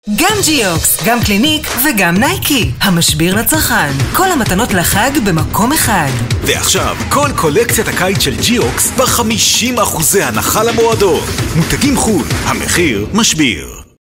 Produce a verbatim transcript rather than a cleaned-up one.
גם ג'יוקס, גם קליניק וגם נייקי. המשביר לצרכן. כל המתנות לחג במקום אחד. ועכשיו, כל קולקציית הקיץ של ג'יוקס ב-חמישים אחוזי הנחה למועדון. מותגים חול, המחיר משביר.